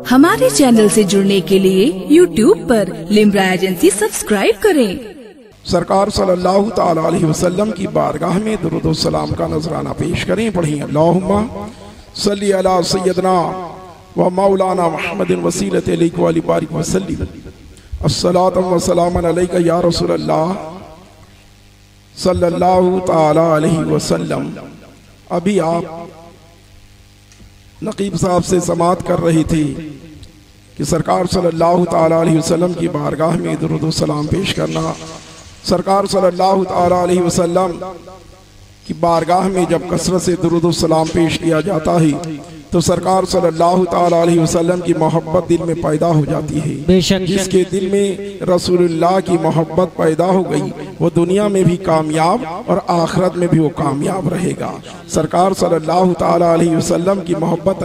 हमारे चैनल से जुड़ने के लिए YouTube पर लिम्रा एजेंसी सब्सक्राइब करें। सरकार सल्लल्लाहु ताला अलैहि वसल्लम की बारगाह में दुरूद व सलाम का नजराना पेश करें। पढ़िए अल्लाहुम्मा सल्ली अला सय्यदना व मौलाना मुहम्मदिन वसीलत अलैका व बारिक व सल्लिम अस्सलातु व सलामन अलैका या रसूलल्लाह सल्लल्लाहु ताला अलैहि वसल्लम। अभी आप नकीब साहब से समाअत कर रही थी कि सरकार सल्लल्लाहु ताला अलैहि वसल्लम की बारगाह में दुरूद व सलाम पेश करना। सरकार सल्लल्लाहु ताला अलैहि वसल्लम की बारगाह में जब कसरत से दुरूद व सलाम पेश किया जाता है तो सरकार सल्लल्लाहु ताला अलैहि वसल्लम की मोहब्बत दिल में पैदा हो जाती है। जिसके दिल में रसूलुल्लाह की मोहब्बत पैदा हो गई वो दुनिया में भी कामयाब और आखिरत में भी वो कामयाब रहेगा। सरकार सल्लल्लाहु ताला अलैहि वसल्लम की मोहब्बत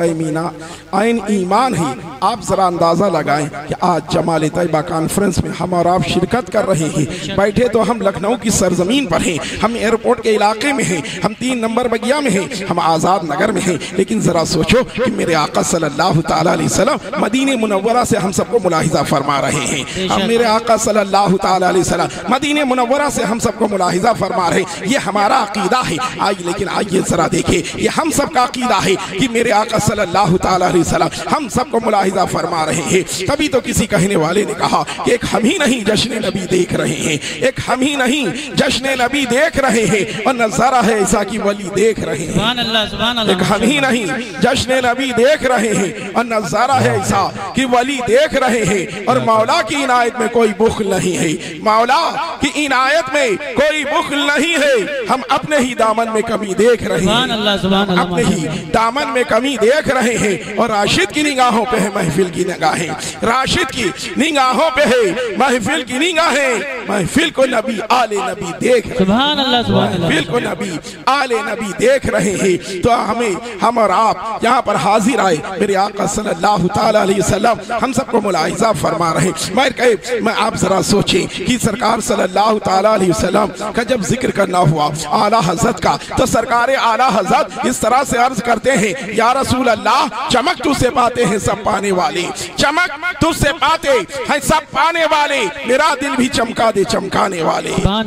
आइन ईमान है। आप जरा अंदाजा लगाएं कि आज जमाल तैयबा कॉन्फ्रेंस में हम और आप शिरकत कर रहे हैं। बैठे तो हम लखनऊ की सरजमीन पर हैं, हम एयरपोर्ट के इलाके में हैं, हम 3 नंबर बगिया में हैं, हम आज़ाद नगर में हैं। लेकिन जरा सोचो कि मेरे आका सल्लल्लाहु ताला अलैहि वसल्लम मदीने मुनव्वरा से हम सबको मुलाहिजा फरमा रहे हैं। हम मेरे आका सल्लल्लाहु ताला अलैहि वसल्लम मदीने मुनव्वरा से हम सबको मुलाहिजा फरमा रहे हैं। ये हमारा अकीदा है। लेकिन आइए जरा देखिए, ये हम सबका अकीदा है कि मेरे आका सल्लल्लाहु ताला अलैहि वसल्लम हम सबको मुलाहिजा फरमा रहे हैं। कभी तो किसी कहने वाले ने कहा कि एक हम ही नहीं जश्न नबी देख रहे हैं, एक हम ही नहीं जश्न नबी देख रहे हैं और नजारा है ऐसा कि वली देख रहे हैं। सुभान अल्लाह, सुभान अल्लाह। एक हम ही नहीं जश्न नबी देख रहे हैं और नजारा है ऐसा कि वली देख रहे हैं। और मौला की इनायत में कोई बुख्ल नहीं है, मौला की इनायत में कोई बुख्ल नहीं है। हम अपने ही दामन में कमी देख रहे हैं, अपने ही दामन में कमी देख रहे हैं। और राशिद की निगाहों पे है महफिल की निगाहें, राशिद की निगाहों पे है महफिल की निगाहें। महफिल को नबी आले नबी देख रहे हैं, महफिल को नबी आले नबी देख रहे हैं। तो हम और आप यहाँ पर हाजिर आए, मेरे आका सल्लल्लाहु ताला अलैहि वसल्लम हम सबको मुलाहिजा फरमा रहे। मैं आप जरा सोचें कि सरकार सल्लल्लाहु ताला अलैहि वसल्लम का जब जिक्र करना हुआ आला हजरत का, तो सरकार आला हजरत इस तरह से अर्ज करते हैं, या रसूल अल्लाह चमक तुझसे पाते हैं सब पाने वाले, चमक तुझसे पाते हैं सब पाने वाले, मेरा दिल भी चमका दे चमकाने वाले।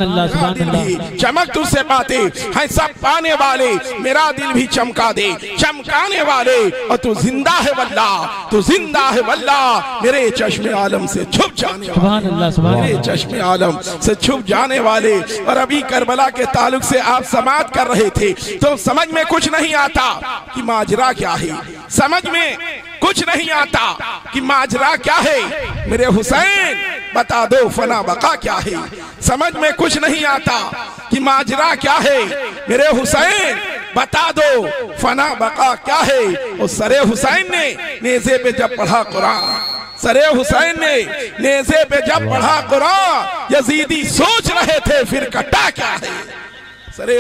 चमक तुझसे पाते हैं सब पाने वाले, मेरा दिल भी चमका दे चमकाने वाले। और तू जिंदा है वल्ला, तू जिंदा है वल्ला, मेरे चश्मे आलम से छुप जाने वाले, मेरे चश्मे आलम से छुप जाने वाले। और अभी करबला के ताल्लुक से आप समाअत कर रहे थे तो समझ में कुछ नहीं आता कि माजरा क्या है, समझ में कुछ नहीं आता कि माजरा क्या है। मेरे हुसैन बता दो फना बका क्या है, समझ में कुछ नहीं आता कि माजरा क्या है। मेरे हुसैन बता दो फना बका क्या है। और सरे हुसैन ने नेज़े पे जब पढ़ा कुरान, सरे हुसैन ने नेज़े पे जब पढ़ा कुरान, यजीदी सोच रहे थे फिर कटा क्या है। सरे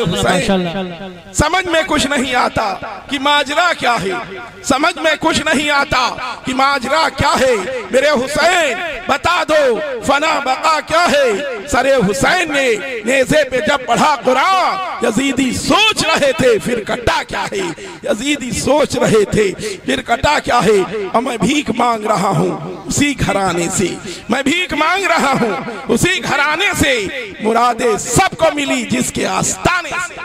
हुसैन समझ में कुछ नहीं आता कि माजरा क्या है, समझ में कुछ नहीं आता कि माजरा क्या है। मेरे हुसैन बता दो फना बका क्या है। सरे हुसैन ने नेज़े पे जब पढ़ा कुरान, यजीदी सोच रहे थे फिर कटा क्या है, यजीदी सोच रहे थे फिर कटा क्या है। और मैं भीख मांग रहा हूँ उसी घराने से, मैं भीख मांग रहा हूँ उसी घराने से, मुरादे सबको मिली जिसके आस्ताने से।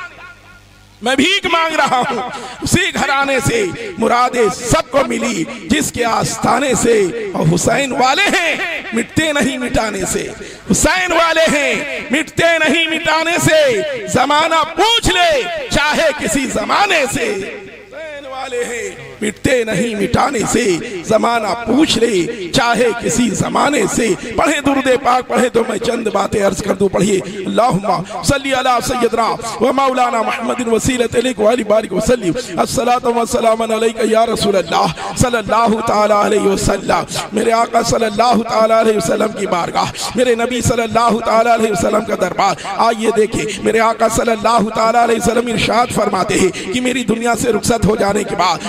मैं भीख मांग रहा हूँ उसी घराने से, मुरादे सबको मिली जिसके आस्ताने से। और हुसैन वाले हैं मिटते नहीं मिटाने से, हुसैन वाले हैं मिटते नहीं मिटाने से। जमाना पूछ ले चाहे किसी जमाने से, हुसैन वाले हैं मिटते नहीं मिटाने से। जमाना पूछ ले चाहे किसी जमाने से। पढ़े दुरूद पाक पढ़े तो मैं चंद बातें अर्ज कर दूं। पढ़िए अल्लाहुम्मा सल्ली अला सय्यदना व मौलाना मुहम्मदिन वसीलत अलैका व बारिक वसल्लिम अस्सलातु व सलामन अलैका या रसूल अल्लाह सल्लल्लाहु ताला अलैहि वसल्लम। मेरे आका सल्लल्लाहु ताला अलैहि वसल्लम की बारगाह, मेरे नबी सल्लल्लाहु ताला अलैहि वसल्लम का दरबार। आइए देखें, मेरे आका सल्लल्लाहु ताला अलैहि वसल्लम इरशाद फरमाते हैं कि मेरी दुनिया से रुखसत हो जाने के बाद, दुनिया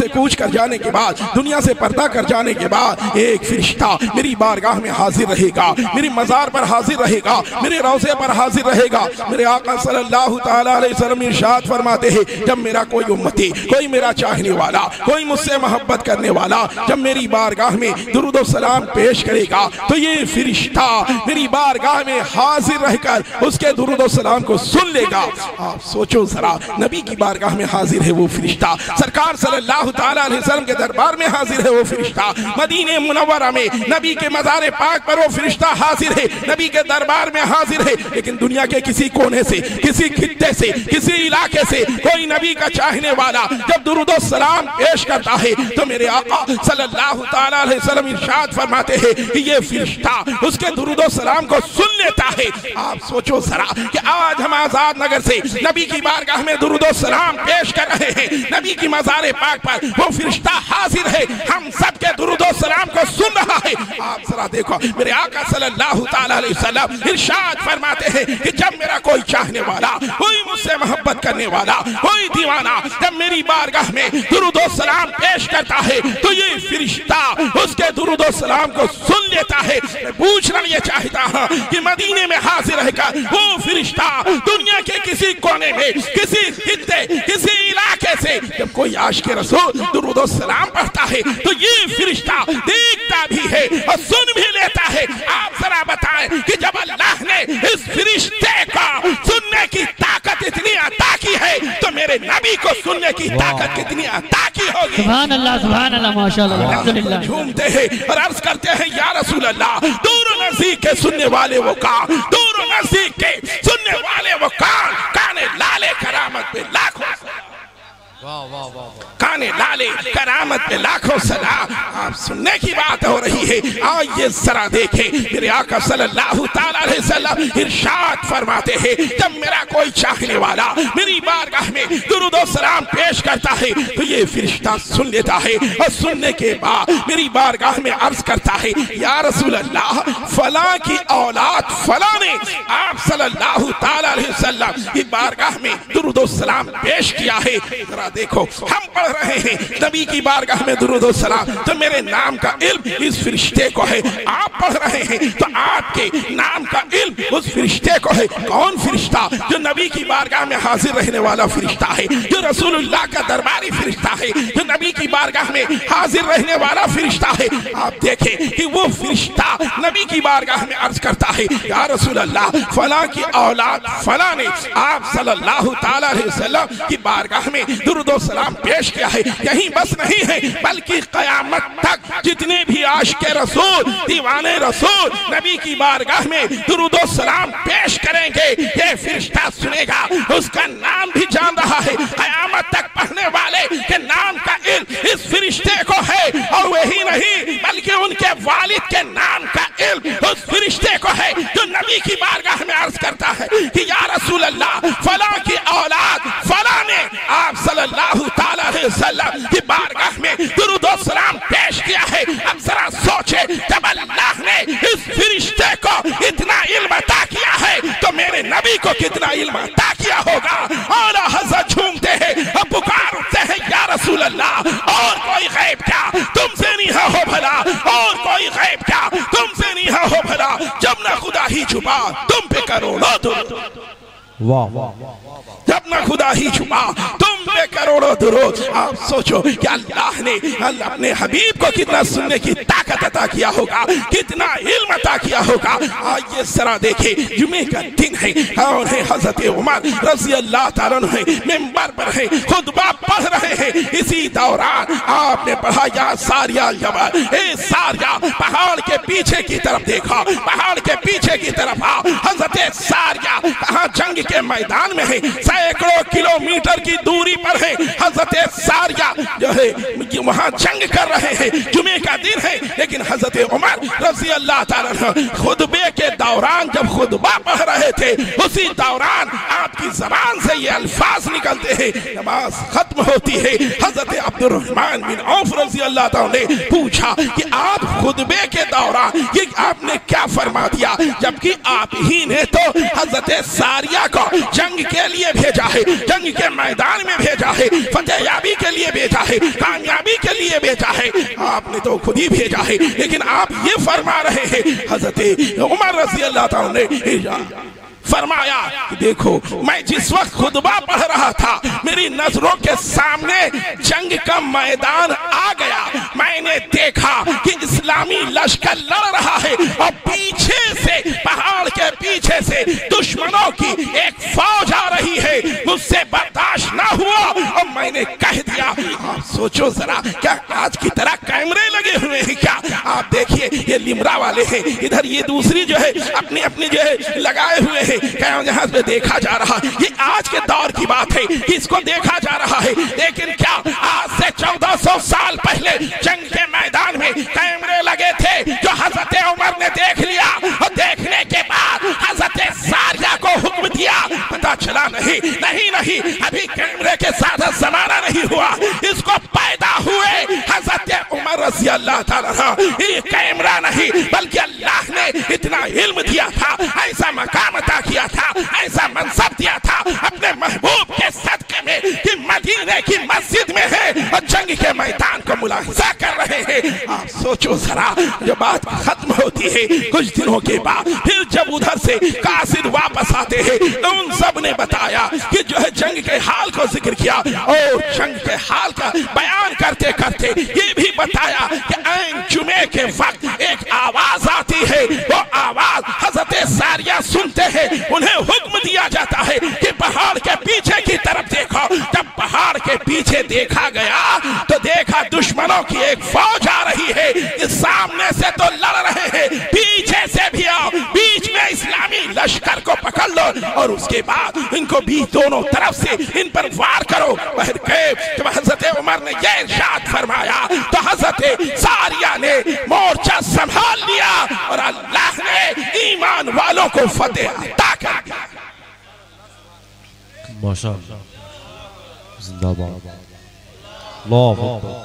से कूच कर जाने के बाद, दुनिया से पर्दा कर जाने के बाद एक फरिश्ता मेरी बारगाह में हाजिर रहेगा, मेरी मजार पर हाजिर रहेगा, मेरे रोज़े पर हाजिर रहेगा। मेरे आका सल्लल्लाहु ताला अलैहि वसल्लम इरशाद फरमाते हैं, जब मेरा कोई उम्मती, कोई मेरा चाहने वाला, कोई मुझसे मोहब्बत करने वाला जब मेरी बारगाह में दुरूद व सलाम पेश करेगा तो ये फरिश्ता मेरी बारगाह में हाजिर रहकर उसके दुरूद व सलाम को सुन लेगा। आप सोचो जरा, नबी की बारगाह में हाजिर है वो फरिश्ता, सरकार सल्लल्लाहु ताला अलैहि वसल्लम के दरबार में हाजिर है वो फरिश्ता, मदीने मुनव्वरा में नबी के मज़ार पाक पर वो फरिश्ता हाजिर है, नबी के दरबार में हाजिर है। लेकिन दुनिया के किसी कोने से, किसी खित्ते से, किसी इलाके से कोई नबी का चाहने वाला जब दुरूद व सलाम पेश करता है तो मेरे आका सल्लल्लाहु ताला अलैहि वसल्लम इरशाद फरमाते हैं कि ये फरिश्ता उसके दुरूद व सलाम को सुन लेता है। आप सोचो जरा कि आज हम आजाद नगर से नबी की बारगाह में दुरूद व सलाम पेश कर रहे हैं, नबी की मज़ार पाक पर वो फरिश्ता हाजिर है, हम सब के दुरूद व सलाम को सुन रहा है। आप जरा देखो, मेरे आका सल्लल्लाहु ताला अलैहि वसल्लम इरशाद फरमाते हैं कि जब मेरा कोई चाहने वाला, कोई मुझसे मोहब्बत करने वाला, कोई दीवाना जब मेरी बारगाह में दुरूद व सलाम पेश करता है तो ये फरिश्ता उसके दुरूद व सलाम को सुन लेता है। मैं पूछना ये चाहता हूं कि मदीने में हाजिर रहकर वो फरिश्ता दुनिया के किसी कोने में, किसी हिस्से, किसी इलाके से जब कोई आशिक़ रसूल दुरूद व सलाम पढ़ता है तो ये फरिश्ता देखता भी है और सुन भी लेता है। आप जरा बताएं कि जब अल्लाह ने इस फरिश्ते का सुनने की ताकत इतनी अता की है तो मेरे नबी को सुनने की ताकत कितनी अता की होगी। सुभान अल्लाह, माशाअल्लाह, अल्हम्दुलिल्लाह। झूमते हैं और अर्ज करते हैं, या रसूल अल्लाह, दूर नजदीक के सुनने वाले वो कान, दूर नजदीक के सुनने वाले वो कान, काने लाले करामत पे लाखों, काने लाले करामत पे लाखों सलाम। आप सुनने की बात हो रही है। आइए जरा देखें, मेरे आका सल्लल्लाहु ताला अलैहि वसल्लम इरशाद फरमाते हैं, जब मेरा कोई चाहने वाला मेरी बारगाह में दुरूद व सलाम पेश करता है तो ये फरिश्ता सुन लेता है और सुनने के बाद मेरी बारगाह में अर्ज करता है, या रसूल अल्लाह, फला की औलाद फला ने आप सल्लल्लाहु ताला अलैहि वसल्लम की बारगाह में दुरूद व सलाम पेश किया है। जरा देखो, हम पढ़ रहे हैं नबी की बारगाह में दुरूद व सलाम तो मेरे नाम का इल्म इस फरिश्ते को है, आप पढ़ रहे हैं तो आपके नाम का इल्म उस फरिश्ते को है। कौन फरिश्ता? जो नबी की बारगाह में हाजिर रहने वाला फरिश्ता है, जो रसूलुल्लाह का दरबारी फरिश्ता है, जो नबी की बारगाह में हाजिर रहने वाला फरिश्ता है। आप देखें कि वो फरिश्ता नबी की बारगाह में अर्ज करता है, या रसूल अल्लाह, फला की औलाद फला ने आप सल्लल्लाहु ताला अलैहि वसल्लम की बारगाह में दुरूद व सलाम पेश किया है। यही बस नहीं है बल्कि क़यामत तक जितने भी आशिक़ रसूल, दीवाने रसूल नबी की बारगाह में दुरूद व सलाम पेश करेंगे, ये फरिश्ता सुनेगा, उसका नाम भी जान रहा है। क़यामत तक पढ़ने वाले के नाम का इल्म इस फरिश्ते को है और वही नहीं बल्कि उनके वालिद के नाम का इल्म उस फरिश्ते को है, जो नबी की बारगाह में अर्ज करता है कि या रसूल अल्लाह, फला की औलाद फला ने आप सल्लल्लाहु ताला अलैहि वसल्लम की बारगाह में दुरूद व सलाम पेश किया है। अब जरा सोचे, जब अल्लाह ने इस फरिश्ते को इतना इल्म अता किया है तो मेरे नबी को कितना इल्म अता किया होगा। और हज़रत झूमते हैं और पुकार उठते हैं, या रसूल अल्लाह, और कोई गैब क्या तुमसे नहीं हो भला, और कोई गैब क्या तुमसे नहीं हो भला, जब ना खुदा ही छुपा तुम पे करोड़ों दुरूद, वाह वाह, जब ना खुदा ही छुपा तुम पे करोड़ों दुरूद। आप सोचो कि अल्लाह ने अपने हबीब को कितना सुनने की ताकत अता किया होगा, कितना इल्म अता किया होगा। आइए जरा देखें, जुमे का दिन है और है हजरत उमर रज़ी अल्लाह ताला अन्हु मिंबर पर है, खुतबा पढ़ रहे हैं। इसी दौरान आपने पढ़ा, या सारिया जबल, ए सारिया, पहाड़ के पीछे की तरफ देखा, पहाड़ के पीछे की तरफ आओ। हजरत सारिया कहाँ जंग के मैदान में है, सैकड़ों किलोमीटर की दूरी पर है हजरत सारिया जो है, वहां जंग कर रहे हैं। जुमे का दिन है लेकिन हजरत उमर रज़ी अल्लाह ताला अन्हु खुतबे के दौरान जब खुतबा पढ़ रहे रहे थे उसी दौरान आपकी जबान से ये अल्फाज निकलते हैं। नमाज खत्म होती है, हजरत अब्दुर्रहमान बिन औफ रज़ी अल्लाह तआला ने पूछा कि आप खुतबे के दौरान ये आपने क्या फरमा दिया, जबकि आप ही ने तो हजरत सारिया को जंग के लिए भेजा है, जंग के मैदान में भेजा है, फतेहयाबी के लिए भेजा है, कामयाबी के लिए भेजा है, आपने तो खुद ही भेजा है। लेकिन आप ये फरमा रहे हैं, हजरत उमर रज़ी अल्लाह तआला ने फरमाया कि देखो मैं जिस वक्त खुतबा पढ़ रहा था मेरी नजरों के सामने जंग का मैदान आ गया, मैंने देखा कि इस्लामी लश्कर लड़ रहा है और पीछे से पहाड़ के पीछे से दुश्मनों की एक फौज आ रही है, मुझसे बर्दाश्त ना हुआ और मैंने कह दिया। आप सोचो जरा, क्या आज की तरह कैमरे लगे हुए हैं क्या? आप देखिए ये लिमरा वाले हैं, इधर ये दूसरी जो है अपनी अपनी जो है लगाए हुए हैं, जहाज में देखा जा रहा। ये आज के दौर की बात है, इसको देखा जा रहा है। लेकिन क्या आज से 1400 साल पहले जंग के मैदान में कैमरे लगे थे जो हजरत उमर ने देख लिया और देखने के बाद हजरत सारिया को हुक्म दिया? पता चला नहीं नहीं नहीं, अभी कैमरे के साथ जमाना नहीं हुआ, इसको पैदा हुए हजरत उमर रज़ी अल्लाह तआला। ये कैमरा नहीं बल्कि अल्लाह ने इतना इल्म दिया था, ऐसा मकाम अता किया था, ऐसा मनसब दिया था अपने महबूब के सदके में कि मदीने की मस्जिद में है और जंग के मैदान को मुलाहिजा कर रहे हैं। आप सोचो जरा, जब बात खत्म होती है कुछ दिनों के बाद, फिर जब उधर से कासिद वापस आते हैं तो उन सब ने बताया कि जो है जंग के हाल को जिक्र किया और जंग के हाल का बयान करते करते ये भी बताया कि ऐन जुमे के वक्त एक आवाज आती है, वो आवाज हजरत सारिया सुनते हैं, उन्हें हुक्म दिया जाता है कि पहाड़ के पीछे की तरफ देखो। जब पहाड़ के पीछे देखा गया तो देखा दुश्मनों की एक फौज आ रही है, इस सामने से तो लड़ रहे हैं, पीछे से भी आओ, बीच में इस्लामी लश्कर को पकड़ लो और उसके बाद इनको भी दोनों तरफ से इन पर वार करो। जब हजरत उमर ने यह इरशाद फरमाया तो हजरत सारिया ने मोर्चा संभाल लिया और अल्लाह ने ईमान वालों को फतेह अता कर दिया। माशाअल्लाह, जिंदाबाद, अल्लाहु अकबर,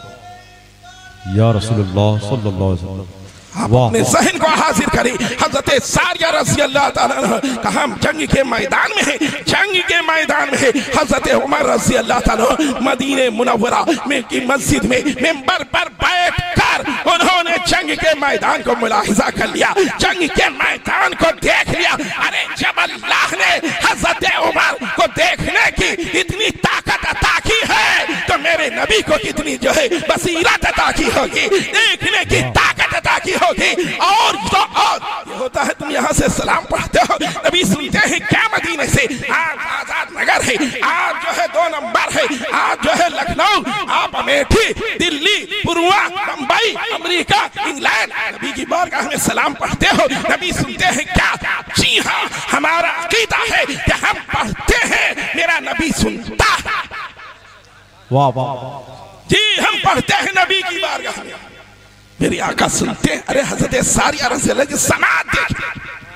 या रसूलुल्लाह सल्लल्लाहु अलैहि वसल्लम। आप अपने ज़हन को हाजिर करें, हजरत सारिया रज़ी अल्लाह तआला कहा हम जंग के मैदान में है, जंग के मैदान में है। हजरत उमर रज़ी अल्लाह तआला मदीने मुनव्वरा में की मस्जिद में मिंबर पर बैठकर उन्होंने जंग के मैदान को मुलाहिजा कर लिया, जंग के मैदान को देख लिया। अरे जब अल्लाह ने हजरत उमर को देखने की इतनी ताकत अता की है तो मेरे नबी को कितनी जो है बसीरत अता की होगी, देखने की ताकत अता की होगी। और तो और ये होता है, तुम यहाँ से सलाम पढ़ते हो, नबी सुनते हैं क्या मदीने से, आज आजाद नगर है, आज जो है 2 नंबर है, आज जो है लखनऊ, आप अमेठी, दिल्ली, पुरुआ, मुंबई, अमेरिका, इंग्लैंड, नबी की बारगाह में सलाम पढ़ते हो, नबी सुनते हैं क्या? जी हाँ, हमारा अकीदा है कि हम पढ़ते हैं, मेरा नबी सुनता है। वाह वाह, जी हम पढ़ते हैं नबी की बारगाह में, मेरे आका सुनते हैं। अरे हजरत सारिया रज़ी अल्लाह की समात देखिए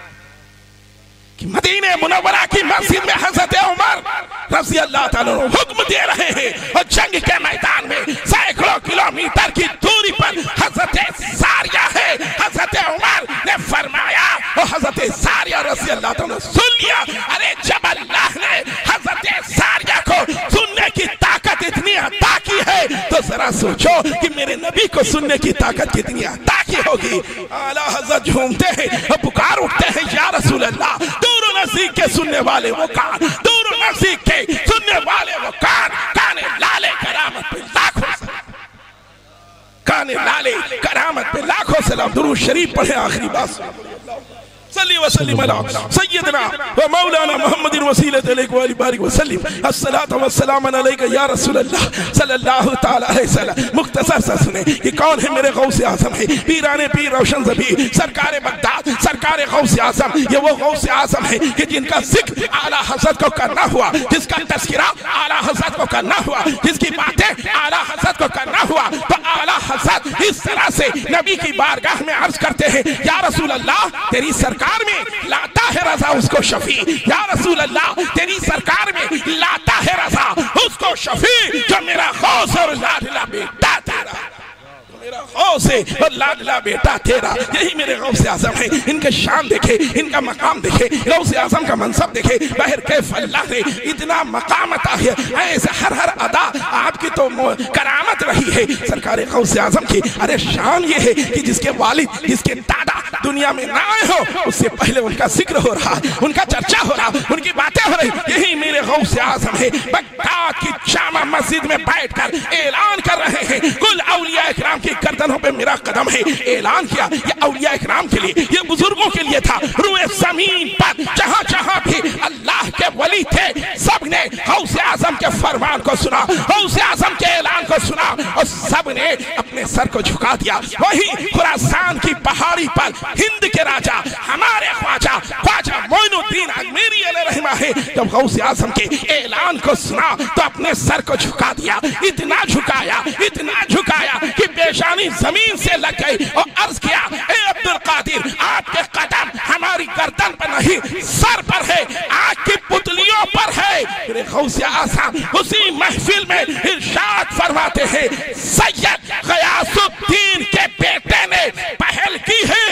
कि मदीने मुनव्वरा की मस्जिद में हजरत उमर रज़ी अल्लाह तआला हुक्म दे रहे हैं और जंग के मैदान में सैकड़ों किलोमीटर की दूरी पर हजरत सारिया है। हजरत उमर ने फरमाया और हजरत सारिया रज़ी अल्लाह तआला सुन लिया। अरे जब अल्लाह ने हजरत सारिया को सुनने की ताकत इतनी अता की है तो जरा सोचो कि मेरे नबी को सुनने की ताकत कितनी अता की होगी। आला हजरत झूमते हैं और पुकार उठते हैं, या रसूल अल्लाह, दूर नजदीक के सुनने वाले वो कान, दूर नजदीक के सुनने वाले वो कान, काने लाले करामत पे लाखों सलाम, काने लाले करामत पे लाखों सलाम। दुरूद शरीफ पढ़े, आखिरी बात सल्ली व सल्लिम अला सय्यदना व मौलाना मुहम्मदिन वसीलत अलैहि व बारिक व सल्लिम अस्सलातु व सलाम अलैका या रसूल अल्लाह सल्लल्लाहु तआला अलैहि वसल्लम। मुख्तसर सा सुने कि कौन है मेरे गौसे आज़म है, पीराने पीर रोशन ज़बी सरकार बगदाद, सरकार गौसे आज़म। ये वो गौसे आज़म है कि जिनका जिक्र आला हज़रत को करना हुआ, जिसका तज़किरा आला हज़रत को करना हुआ, जिसकी बातें आला हज़रत को करना हुआ, तो आला हज़रत इस तरह से नबी की बारगाह में अर्ज करते हैं, या रसूल अल्लाह, तेरी सरकार सरकार में लाता है रजा उसको शफी। या रसूल अल्लाह तेरी सरकार में लाता है रजा उसको शफी जो मेरा गौस और लाडला बेटा तेरा, मेरा गौस और लाडला बेटा तेरा। यही मेरे गौस आजम है। इनके शान देखे, इनका मकाम देखे, गौस आजम का मनसब देखे। बहर कैफ अल्लाह ने इतना मकाम अता है, ऐसे हर हर अदा आपकी तो करामत रही है सरकार गौस आजम की। अरे शान ये है कि जिसके वालिद, जिसके दादा दुनिया में ना आए हो, उससे पहले उनका जिक्र हो रहा, उनका चर्चा हो रहा, उनकी बातें हो रही। यही मेरे गौस आजम है। बगदाद की जामा मस्जिद में बैठकर ऐलान कर रहे हैं, कुल औलिया इकराम की गर्दनों पे मेरा कदम है। ऐलान किया ये औलिया इकराम के लिए, ये बुजुर्गों के लिए था। रुए जमीन पर जहां जहां भी अल्लाह के वली थे, सबने गौस आजम के फरमान को सुना, गौस आजम के ऐलान को सुना और सबने अपने सर को झुका दिया। वही खुरासान की पहाड़ी पर हिंद के राजा हमारे ख्वाजा मोइनुद्दीन अजमेरी अलैहिर्रहमा है, जब गौस आजम के ऐलान को सुना तो अपने सर को झुका दिया। इतना झुकाया कि पेशानी जमीन से लग गई और अर्ज किया, ए अब्दुल कादिर आपके कदम हमारी गर्दन पर नहीं सर पर है, आग की पुतलियों पर है। फिर गौस आजम उसी महफिल में इरशाद फरमाते हैं, सैयद गयासुद्दीन के बेटे ने पहल की है,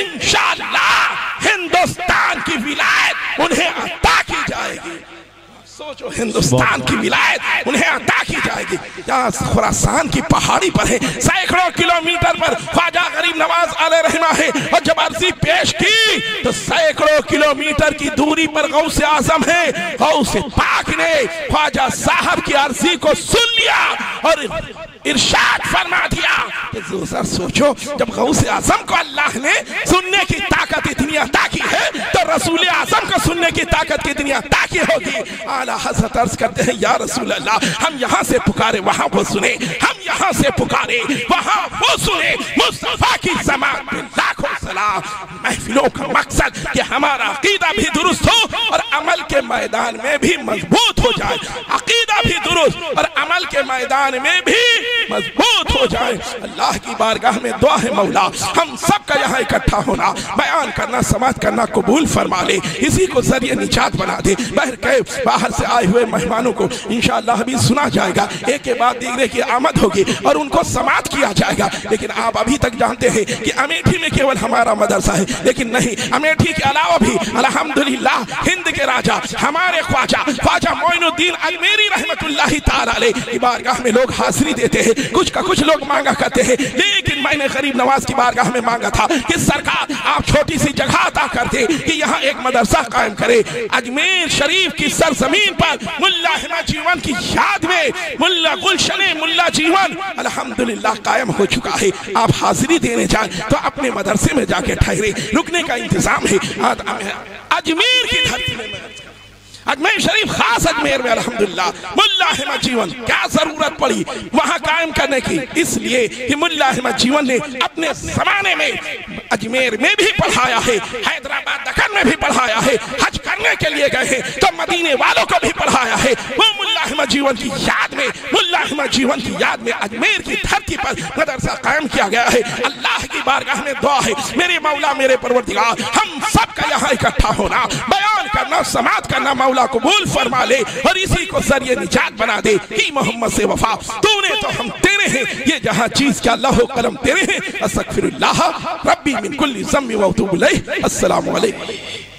इंशाअल्लाह हिंदुस्तान की विलायत उन्हें अता की जाएगी। सोचो, हिंदुस्तान की विलायत उन्हें अता की जाएगी। यहाँ खुरासान की पहाड़ी पर है, सैकड़ों किलोमीटर पर ख्वाजा गरीब नवाज अलैहिर्रहमा है। और जब अर्जी पेश की तो सैकड़ों किलोमीटर की दूरी पर गौस आजम है। गौस पाक ने ख्वाजा साहब की अर्जी को सुन लिया और इरशाद फरमा दिया। सर सोचो, जब गौस आजम को अल्लाह ने सुनने की ताकत इतनी अता की है तो रसूल आजम को सुनने की ताकत कितनी अता की होगी। आला हज़रत अर्ज़ करते हैं, या रसूल अल्लाह हम यहाँ से पुकारे वहाँ वो सुने, हम यहाँ से पुकारे वहाँ वो सुने। मुस्तफा की ज़मात में लाखों सलाम। महफिलों का मकसद कि हमारा अकीदा भी दुरुस्त हो और अमल के मैदान में भी मजबूत हो जाए। अकीदा भी दुरुस्त और अमल के मैदान में भी मजबूत हो जाए। अल्लाह की बारगाह में दुआ है, मौला हम सब का यहाँ इकट्ठा होना, बयान करना, समात करना कबूल फरमा ले, इसी को जरिए निजात बना दे। बहर के बाहर से आए हुए मेहमानों को इंशाअल्लाह अभी सुना जाएगा, एक के बाद दूसरे की आमद होगी और उनको समात किया जाएगा। लेकिन आप अभी तक जानते हैं कि अमेठी में केवल हमारा मदरसा है, लेकिन नहीं, अमेठी के अलावा भी अल्हम्दुलिल्लाह हिंद के राजा हमारे ख्वाजा मोइनुद्दीन अजमेरी रहमतुल्लाहि ताला अलैह की बारगाह में लोग हाजिरी देते हैं। कुछ का कुछ लोग मांगा करते हैं, लेकिन मैंने गरीब नवाज की बारगाह में मांगा था कि सरकार आप छोटी सी जगह अता कर दे कि यहाँ एक मदरसा कायम करे। अजमेर शरीफ की सरजमीन पर मुल्ला अहमद जीवन की याद में मुल्ला गुलशन मुल्ला जीवन अल्हम्दुलिल्लाह कायम हो चुका है। आप हाजिरी देने जाए तो अपने मदरसे में जाके ठहरे, रुकने का इंतजाम है। अजमेर की धरती में अजमेर शरीफ खास अजमेर में अल्हम्दुलिल्लाह मुल्ला अहमद जीवन क्या जरूरत पड़ी वहां कायम करने की, इसलिए कि मुल्ला अहमद जीवन ने अपने जमाने में अजमेर में भी पढ़ाया है, हैदराबाद दक्कन में भी पढ़ाया है, हज करने के लिए गए हैं तो मदीने वालों को भी पढ़ाया है। वो मुल्ला अहमद जीवन की याद में, मुल्ला अहमद जीवन की याद में अजमेर की धरती पर मदरसा कायम किया गया है। अल्लाह की बारगाह में दुआ है, मेरे मौला मेरे परवरदिगार हम सब का यहाँ इकट्ठा होना, बयान करना, समात करना मौला कबूल फरमा ले और इसी को जरिए निजात बना दे कि मोहम्मद से वफा तूने तो हम तेरे हैं, ये जहाँ चीज क्या अल्लाह करम तेरे हैं। अस्तगफिरुल्लाह रब्बी मिन कुल्ली ज़म्बि व अतूबु इलैह। अस्सलामु अलैकुम।